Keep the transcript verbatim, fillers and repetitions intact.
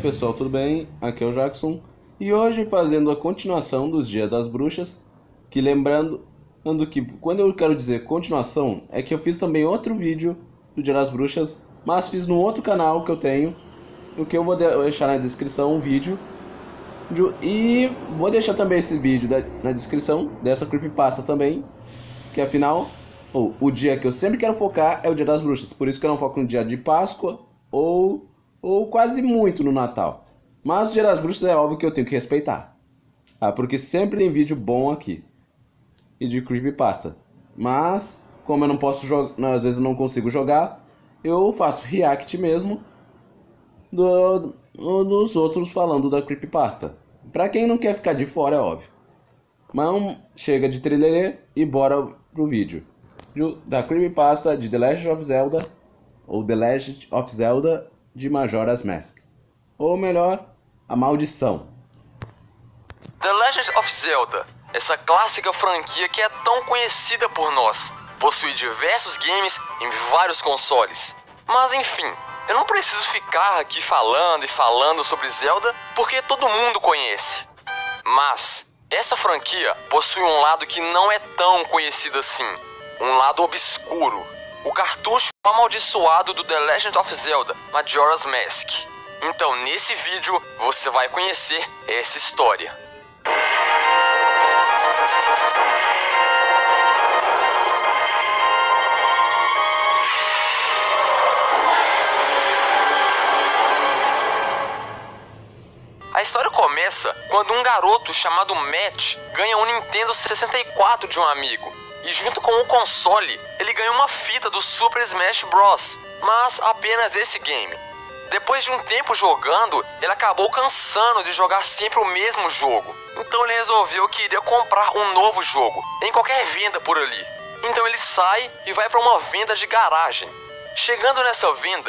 pessoal, tudo bem? Aqui é o Jackson e hoje fazendo a continuação dos Dias das Bruxas, que lembrando que quando eu quero dizer continuação é que eu fiz também outro vídeo do Dia das Bruxas, mas fiz no outro canal que eu tenho, o que eu vou deixar na descrição um vídeo e vou deixar também esse vídeo na descrição dessa creepypasta também, que afinal oh, o dia que eu sempre quero focar é o Dia das Bruxas, por isso que eu não foco no dia de Páscoa ou ou quase muito no Natal. Mas o Dia das Bruxas é óbvio que eu tenho que respeitar, ah, porque sempre tem vídeo bom aqui e de creepypasta. Mas como eu não posso jogar, às vezes eu não consigo jogar, eu faço react mesmo do, dos outros falando da creepypasta. Pra quem não quer ficar de fora, é óbvio. Mas chega de trilelê e bora pro vídeo da creepypasta de The Legend of Zelda, ou The Legend of Zelda de Majora's Mask, ou melhor, a maldição. The Legend of Zelda, essa clássica franquia que é tão conhecida por nós, possui diversos games em vários consoles. Mas enfim, eu não preciso ficar aqui falando e falando sobre Zelda porque todo mundo conhece. Mas essa franquia possui um lado que não é tão conhecido assim, um lado obscuro. O cartucho amaldiçoado do The Legend of Zelda, Majora's Mask. Então nesse vídeo você vai conhecer essa história. A história começa quando um garoto chamado Matt ganha um Nintendo sessenta e quatro de um amigo. E junto com o console, ele ganha uma fita do Super Smash Bros. Mas apenas esse game. Depois de um tempo jogando, ele acabou cansando de jogar sempre o mesmo jogo. Então ele resolveu que iria comprar um novo jogo, em qualquer venda por ali. Então ele sai e vai para uma venda de garagem. Chegando nessa venda,